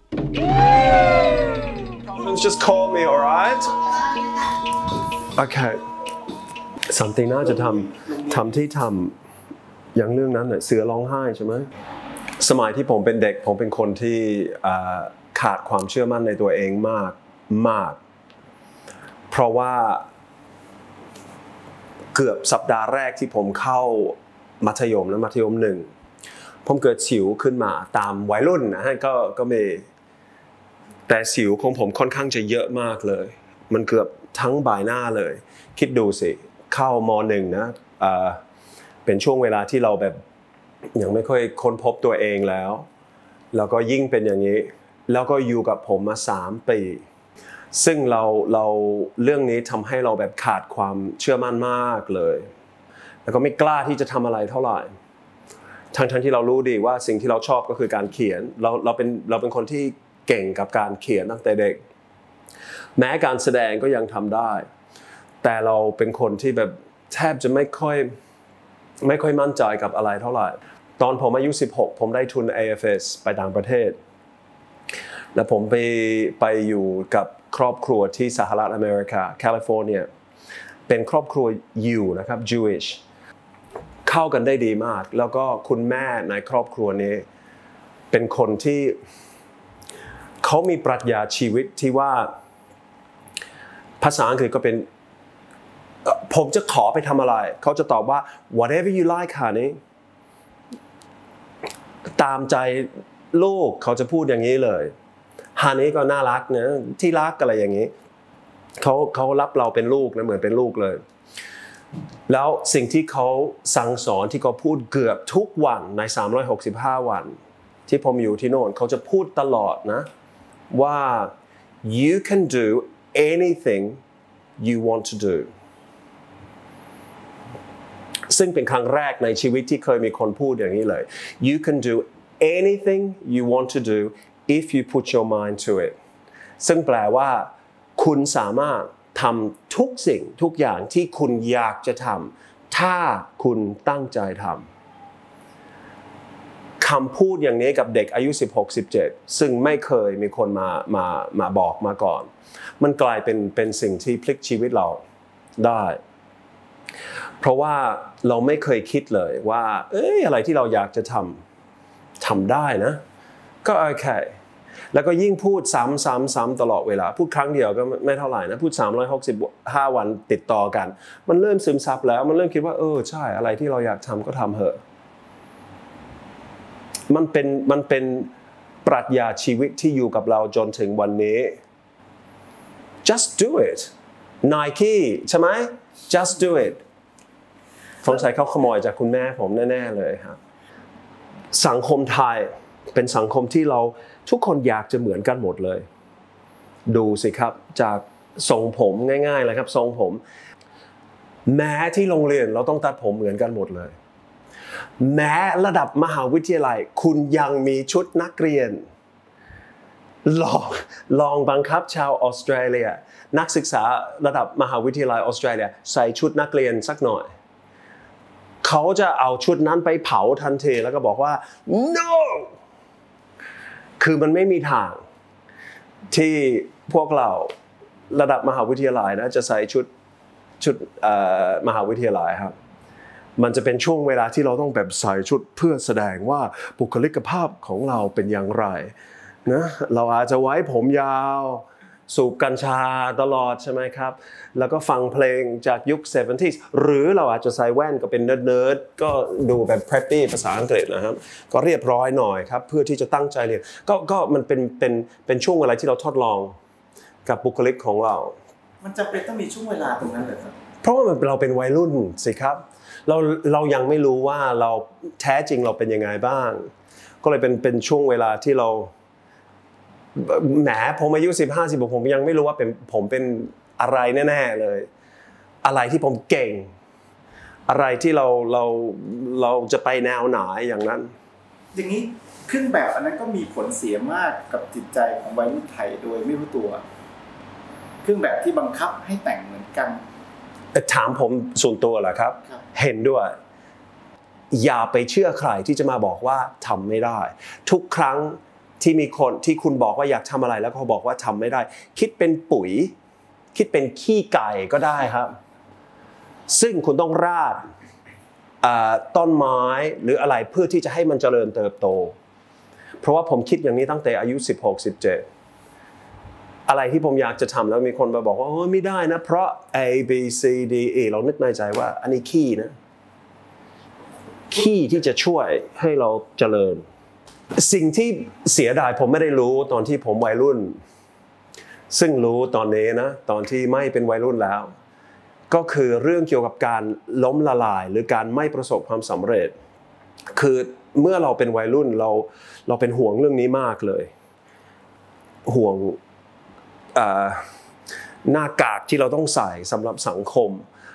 Just call me, alright? Okay. something น่าจะทำที่ทำอย่างเรื่องนั้นเนี่ยเสือร้องไห้ใช่ไหมสมัยที่ผมเป็นเด็กผมเป็นคนที่ขาดความเชื่อมั่นในตัวเองมากเพราะว่าเกือบสัปดาห์แรกที่ผมเข้ามัธยมหนึ่งผมเกิดสิวขึ้นมาตามวัยรุ่นนะฮะก็มีแต่สิวของผมค่อนข้างจะเยอะมากเลยมันเกือบทั้งใบหน้าเลยคิดดูสิเข้าม.1 นะเป็นช่วงเวลาที่เราแบบยังไม่ค่อยค้นพบตัวเองแล้วก็ยิ่งเป็นอย่างนี้แล้วก็อยู่กับผมมา3 ปีซึ่งเราเรื่องนี้ทำให้เราแบบขาดความเชื่อมั่นมากเลยแล้วก็ไม่กล้าที่จะทำอะไรเท่าไหร่ทั้งที่เรารู้ดีว่าสิ่งที่เราชอบก็คือการเขียนเราเป็นคนที่เก่งกับการเขียนตั้งแต่เด็กแม้การแสดงก็ยังทำได้แต่เราเป็นคนที่แบบแทบจะไม่ค่อยมั่นใจกับอะไรเท่าไหร่ตอนผมอายุ16ผมได้ทุน AFS ไปต่างประเทศแล้วผมไปอยู่กับครอบครัวที่สหรัฐอเมริกาแคลิฟอร์เนียเป็นครอบครัวยิวนะครับ Jewish เข้ากันได้ดีมากแล้วก็คุณแม่ในครอบครัวนี้เป็นคนที่เขามีปรัชญาชีวิตที่ว่าภาษาอังกฤษก็เป็นผมจะขอไปทำอะไรเขาจะตอบว่า whatever you like honey ตามใจลูกเขาจะพูดอย่างนี้เลยhoney ก็น่ารักนะที่รักอะไรอย่างนี้เขารับเราเป็นลูกนะเหมือนเป็นลูกเลยแล้วสิ่งที่เขาสั่งสอนที่เขาพูดเกือบทุกวันใน365วันที่ผมอยู่ที่โน่นเขาจะพูดตลอดนะว่า you can do anything you want to do ซึ่งเป็นครั้งแรกในชีวิตที่เคยมีคนพูดอย่างนี้เลย you can do anything you want to do if you put your mind to it ซึ่งแปลว่าคุณสามารถทำทุกสิ่งทุกอย่างที่คุณอยากจะทำถ้าคุณตั้งใจทำคำพูดอย่างนี้กับเด็กอายุ 16-17 ซึ่งไม่เคยมีคนมาบอกมาก่อนมันกลายเป็นสิ่งที่พลิกชีวิตเราได้เพราะว่าเราไม่เคยคิดเลยว่าอะไรที่เราอยากจะทำได้นะก็โอเคแล้วก็ยิ่งพูดซ้ำตลอดเวลาพูดครั้งเดียวก็ไม่เท่าไหร่นะพูด365วันติดต่อกันมันเริ่มซึมซับแล้วมันเริ่มคิดว่าใช่อะไรที่เราอยากทำก็ทำเถอะมันเป็นปรัชญาชีวิตที่อยู่กับเราจนถึงวันนี้ just do it Nike ใช่ไหม just do it สงสัยเขาขโมยจากคุณแม่ผมแน่ๆเลยครับสังคมไทยเป็นสังคมที่เราทุกคนอยากจะเหมือนกันหมดเลยดูสิครับจากทรงผมง่ายๆเลยครับทรงผมแม้ที่โรงเรียนเราต้องตัดผมเหมือนกันหมดเลยแม้ระดับมหาวิทยาลัยคุณยังมีชุดนักเรียนลองบังคับชาวออสเตรเลียนักศึกษาระดับมหาวิทยาลัยออสเตรเลียใส่ชุดนักเรียนสักหน่อยเขาจะเอาชุดนั้นไปเผาทันทีแล้วก็บอกว่า no คือมันไม่มีทางที่พวกเราระดับมหาวิทยาลัยนะจะใส่ชุดมหาวิทยาลัยครับมันจะเป็นช่วงเวลาที่เราต้องแบบใส่ชุดเพื่อแสดงว่าบุคลิกภาพของเราเป็นอย่างไรนะเราอาจจะไว้ผมยาวสูบกัญชาตลอดใช่ไหมครับแล้วก็ฟังเพลงจากยุค 70s หรือเราอาจจะใส่แว่นก็เป็นเนิร์ดๆก็ดูแบบ preppy ภาษาอังกฤษนะครับก็เรียบร้อยหน่อยครับเพื่อที่จะตั้งใจเรียนก็มันเป็นช่วงเวลาที่เราทดลองกับบุคลิกของเรามันจำเป็นต้องมีช่วงเวลาตรงนั้นเลยครับเพราะว่าเราเป็นวัยรุ่นสิครับเรายังไม่รู้ว่าเราแท้จริงเราเป็นยังไงบ้างก็เลยเป็นช่วงเวลาที่เราแหมผมอายุ15-16ผมยังไม่รู้ว่าผมเป็นอะไรแน่ๆเลยอะไรที่ผมเก่งอะไรที่เราจะไปแนวไหนอย่างนั้นอย่างนี้เครื่องแบบอันนั้นก็มีผลเสียมากกับจิตใจของวัยรุ่นไทยโดยไม่รู้ตัวเครื่องแบบที่บังคับให้แต่งเหมือนกันถามผมส่วนตัวเหรอครับเห็นด้วยอย่าไปเชื่อใครที่จะมาบอกว่าทำไม่ได้ทุกครั้งที่มีคนที่คุณบอกว่าอยากทำอะไรแล้วเขาบอกว่าทำไม่ได้คิดเป็นปุ๋ยคิดเป็นขี้ไก่ก็ได้ครับซึ่งคุณต้องราดต้นไม้หรืออะไรเพื่อที่จะให้มันเจริญเติบโตเพราะว่าผมคิดอย่างนี้ตั้งแต่อายุ16-17อะไรที่ผมอยากจะทำแล้วมีคนมาบอกว่าโอ้ไม่ได้นะเพราะ A B C D E เรานึกในใจว่าอันนี้ขี้นะขี้ที่จะช่วยให้เราเจริญสิ่งที่เสียดายผมไม่ได้รู้ตอนที่ผมวัยรุ่นซึ่งรู้ตอนนี้นะตอนที่ไม่เป็นวัยรุ่นแล้วก็คือเรื่องเกี่ยวกับการล้มละลายหรือการไม่ประสบความสำเร็จคือเมื่อเราเป็นวัยรุ่นเราเป็นห่วงเรื่องนี้มากเลยห่วงหน้ากากที่เราต้องใส่สำหรับสังคม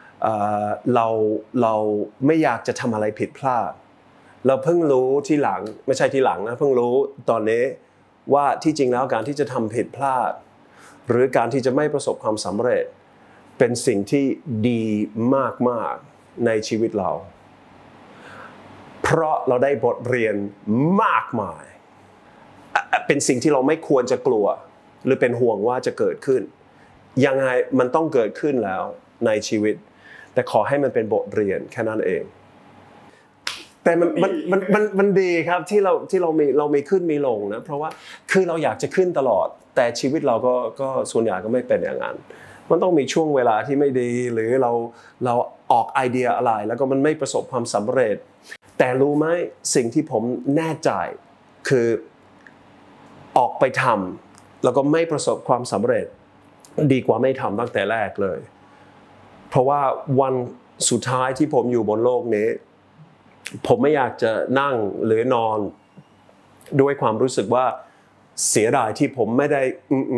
เราไม่อยากจะทำอะไรผิดพลาดเราเพิ่งรู้ที่หลังไม่ใช่ที่หลังนะเพิ่งรู้ตอนนี้ว่าที่จริงแล้วการที่จะทำผิดพลาดหรือการที่จะไม่ประสบความสำเร็จเป็นสิ่งที่ดีมากๆในชีวิตเราเพราะเราได้บทเรียนมากมายเป็นสิ่งที่เราไม่ควรจะกลัวหรือเป็นห่วงว่าจะเกิดขึ้นยังไงมันต้องเกิดขึ้นแล้วในชีวิตแต่ขอให้มันเป็นบทเรียนแค่นั้นเองแต่มันดีครับที่เรามีขึ้นมีลงนะเพราะว่าคือเราอยากจะขึ้นตลอดแต่ชีวิตเราก็ส่วนใหญ่ก็ไม่เป็นอย่างนั้นมันต้องมีช่วงเวลาที่ไม่ดีหรือเราออกไอเดียอะไรแล้วก็มันไม่ประสบความสำเร็จแต่รู้ไหมสิ่งที่ผมแน่ใจคือออกไปทำแล้วก็ไม่ประสบความสำเร็จดีกว่าไม่ทำตั้งแต่แรกเลยเพราะว่าวันสุดท้ายที่ผมอยู่บนโลกนี้ผมไม่อยากจะนั่งหรือนอนด้วยความรู้สึกว่าเสียดายที่ผมไม่ได้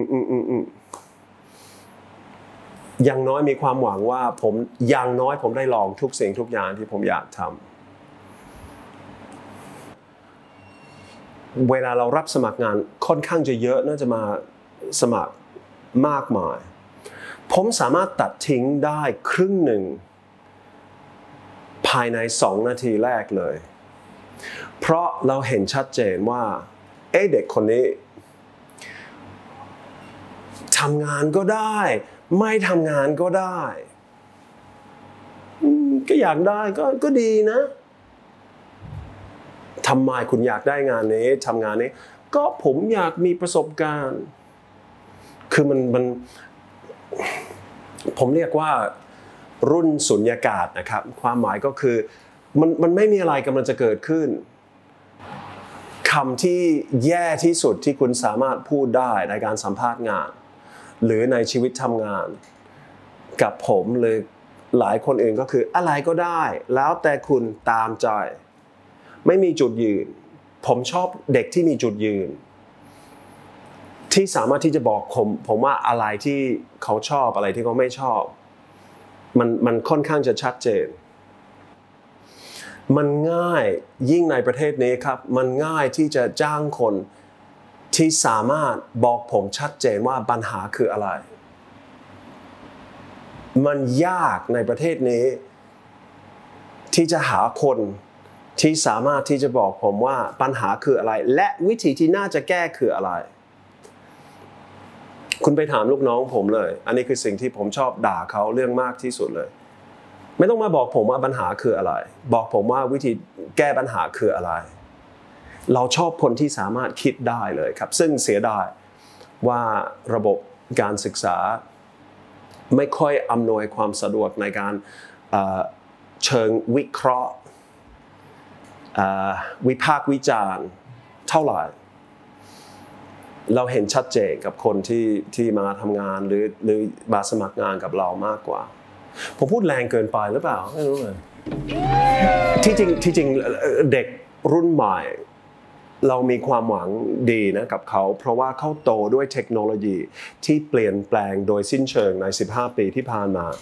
อย่างน้อยมีความหวังว่าอย่างน้อยผมได้ลองทุกสิ่งทุกอย่างที่ผมอยากทำเวลาเรารับสมัครงานค่อนข้างจะเยอะน่าจะมาสมัครมากมายผมสามารถตัดทิ้งได้ครึ่งหนึ่งภายใน2 นาทีแรกเลยเพราะเราเห็นชัดเจนว่าเด็กคนนี้ทำงานก็ได้ไม่ทำงานก็ได้ก็อยากได้ก็ดีนะทำไมคุณอยากได้งานนี้ทำงานนี้ก็ผมอยากมีประสบการณ์คือมันผมเรียกว่ารุ่นสุญญากาศนะครับความหมายก็คือมันไม่มีอะไรกำลังจะเกิดขึ้นคำที่แย่ที่สุดที่คุณสามารถพูดได้ในการสัมภาษณ์งานหรือในชีวิตทำงานกับผมหรือหลายคนอื่นก็คืออะไรก็ได้แล้วแต่คุณตามใจไม่มีจุดยืนผมชอบเด็กที่มีจุดยืนที่สามารถที่จะบอกผมว่าอะไรที่เขาชอบอะไรที่เขาไม่ชอบมันค่อนข้างจะชัดเจนมันง่ายยิ่งในประเทศนี้ครับมันง่ายที่จะจ้างคนที่สามารถบอกผมชัดเจนว่าปัญหาคืออะไรมันยากในประเทศนี้ที่จะหาคนที่สามารถที่จะบอกผมว่าปัญหาคืออะไรและวิธีที่น่าจะแก้คืออะไรคุณไปถามลูกน้องผมเลยอันนี้คือสิ่งที่ผมชอบด่าเขาเรื่องมากที่สุดเลยไม่ต้องมาบอกผมว่าปัญหาคืออะไรบอกผมว่าวิธีแก้ปัญหาคืออะไรเราชอบคนที่สามารถคิดได้เลยครับซึ่งเสียดายว่าระบบการศึกษาไม่ค่อยอำนวยความสะดวกในการเชิงวิเคราะห์วิพากษ์วิจารณ์เท่าไหร่เราเห็นชัดเจนกับคนที่มาทำงานหรือมาสมัครงานกับเรามากกว่าผมพูดแรงเกินไปหรือเปล่าไม่รู้เลยที่จริงเด็กรุ่นใหม่เรามีความหวังดีนะกับเขาเพราะว่าเขาโตด้วยเทคโนโลยีที่เปลี่ยนแปลงโดยสิ้นเชิงใน15 ปีที่ผ่านมา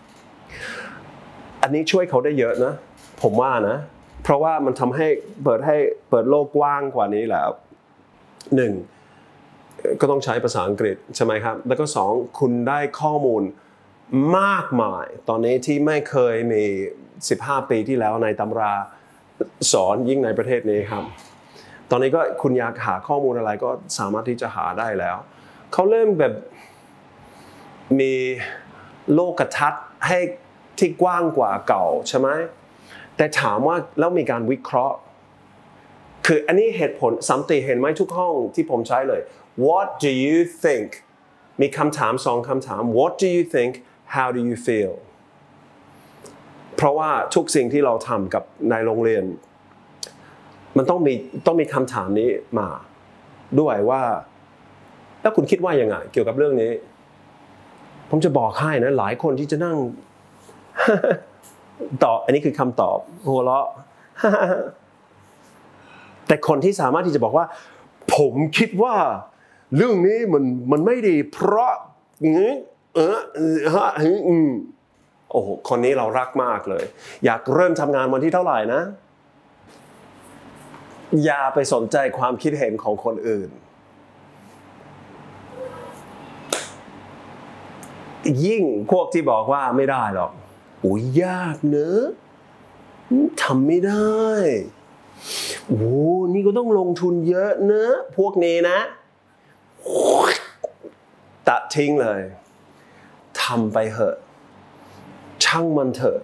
อันนี้ช่วยเขาได้เยอะนะผมว่านะเพราะว่ามันทำให้เปิดโลกกว้างกว่านี้แล้ว1ก็ต้องใช้ภาษาอังกฤษใช่ไหมครับแล้วก็2คุณได้ข้อมูลมากมายตอนนี้ที่ไม่เคยมี15 ปีที่แล้วในตำราสอนยิ่งในประเทศนี้ครับตอนนี้ก็คุณอยากหาข้อมูลอะไรก็สามารถที่จะหาได้แล้วเขาเริ่มแบบมีโลกทัศน์ให้ที่กว้างกว่าเก่าใช่ไหมแต่ถามว่าแล้วมีการวิเคราะห์คืออันนี้เหตุผลสันติเห็นไหมทุกห้องที่ผมใช้เลย What do you think มีคำถาม2คำถาม What do you think How do you feel เพราะว่าทุกสิ่งที่เราทำกับในโรงเรียนมันต้องมีคำถามนี้มาด้วยว่าแล้วคุณคิดว่ายังไงเกี่ยวกับเรื่องนี้ผมจะบอกให้นะหลายคนที่จะนั่ง ตอบอันนี้คือคำตอบหัวเราะ แต่คนที่สามารถที่จะบอกว่าผมคิดว่าเรื่องนี้มันไม่ดีเพราะโอ้โหคนนี้เรารักมากเลยอยากเริ่มทำงานวันที่เท่าไหร่นะอย่าไปสนใจความคิดเห็นของคนอื่นยิ่งพวกที่บอกว่าไม่ได้หรอกโอ้ยยากเนอะทำไม่ได้โอ้นี่ก็ต้องลงทุนเยอะเนอะพวกนี้นะตัดทิ้งเลยทำไปเถอะช่างมันเถอะ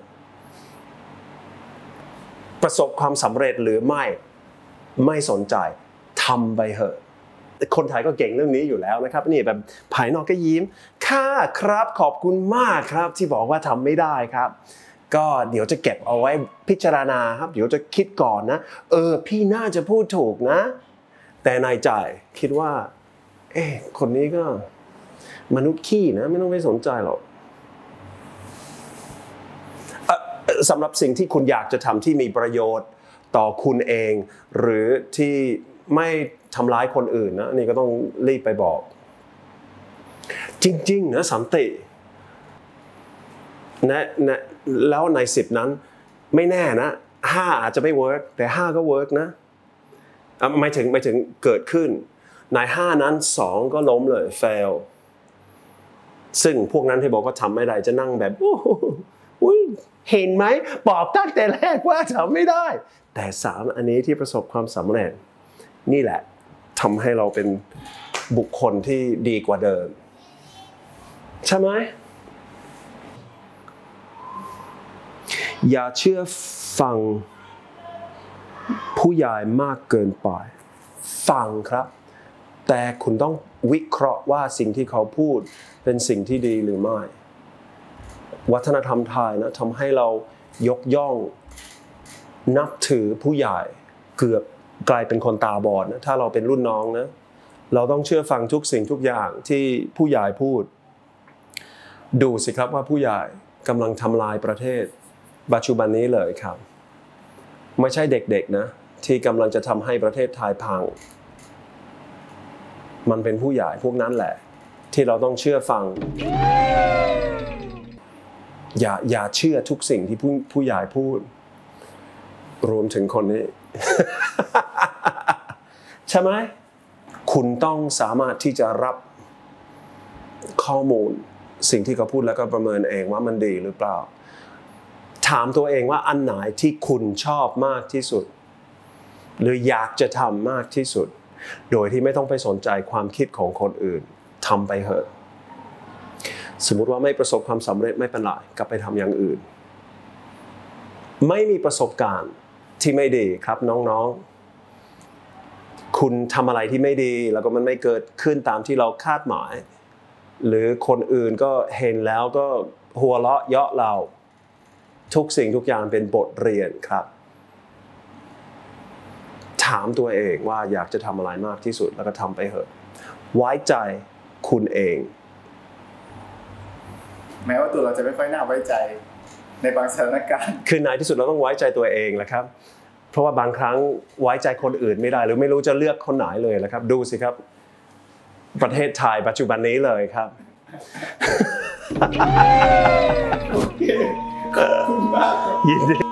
ประสบความสำเร็จหรือไม่สนใจทำไปเถอะคนไทยก็เก่งเรื่องนี้อยู่แล้วนะครับนี่แบบภายนอกก็ยิ้มค่ะครับขอบคุณมากครับที่บอกว่าทำไม่ได้ครับก็เดี๋ยวจะเก็บเอาไว้พิจารณาครับเดี๋ยวจะคิดก่อนนะพี่น่าจะพูดถูกนะแต่ในใจคิดว่าคนนี้ก็มนุษย์ขี้นะไม่ต้องไปสนใจหรอกสำหรับสิ่งที่คุณอยากจะทำที่มีประโยชน์ต่อคุณเองหรือที่ไม่ทำร้ายคนอื่นนะนี่ก็ต้องรีบไปบอกจริงๆนะสันตินะแล้วใน10นั้นไม่แน่นะ5อาจจะไม่เวิร์กแต่5ก็เวิร์กนะไม่ถึงเกิดขึ้นใน5นั้น2ก็ล้มเลย fail ซึ่งพวกนั้นที่บอกว่าทำไม่ได้จะนั่งแบบอุ้ยเห็นไหมบอกตั้งแต่แรกว่าทำไม่ได้แต่3อันนี้ที่ประสบความสำเร็จนี่แหละทำให้เราเป็นบุคคลที่ดีกว่าเดิมใช่ไหมอย่าเชื่อฟังผู้ใหญ่มากเกินไปฟังครับแต่คุณต้องวิเคราะห์ว่าสิ่งที่เขาพูดเป็นสิ่งที่ดีหรือไม่วัฒนธรรมไทยนะทำให้เรายกย่องนับถือผู้ใหญ่เกือบกลายเป็นคนตาบอดนะถ้าเราเป็นรุ่นน้องนะเราต้องเชื่อฟังทุกสิ่งทุกอย่างที่ผู้ใหญ่พูดดูสิครับว่าผู้ใหญ่กำลังทำลายประเทศปัจจุบันนี้เลยครับไม่ใช่เด็กๆนะที่กำลังจะทำให้ประเทศไทยพังมันเป็นผู้ใหญ่พวกนั้นแหละที่เราต้องเชื่อฟังอย่าเชื่อทุกสิ่งที่ผู้ใหญ่พูดรวมถึงคนนี้ ใช่ไหมคุณต้องสามารถที่จะรับข้อมูลสิ่งที่เขาพูดแล้วก็ประเมินเองว่ามันดีหรือเปล่าถามตัวเองว่าอันไหนที่คุณชอบมากที่สุดหรืออยากจะทำมากที่สุดโดยที่ไม่ต้องไปสนใจความคิดของคนอื่นทำไปเถอะสมมุติว่าไม่ประสบความสำเร็จไม่เป็นไรกลับไปทำอย่างอื่นไม่มีประสบการณ์ที่ไม่ดีครับน้องๆคุณทำอะไรที่ไม่ดีแล้วก็มันไม่เกิดขึ้นตามที่เราคาดหมายหรือคนอื่นก็เห็นแล้วก็หัวเราะเยาะเราทุกสิ่งทุกอย่างเป็นบทเรียนครับถามตัวเองว่าอยากจะทำอะไรมากที่สุดแล้วก็ทำไปเถอะไว้ใจคุณเองแม้ว่าตัวเราจะไม่ค่อยน่าไว้ใจในบางสถานการณ์คือในที่สุดเราต้องไว้ใจตัวเองแหละครับเพราะว่าบางครั้งไว้ใจคนอื่นไม่ได้หรือไม่รู้จะเลือกคนไหนเลยแหละครับดูสิครับประเทศไทยปัจจุบันนี้เลยครับโอเคขอบคุณมากยินดี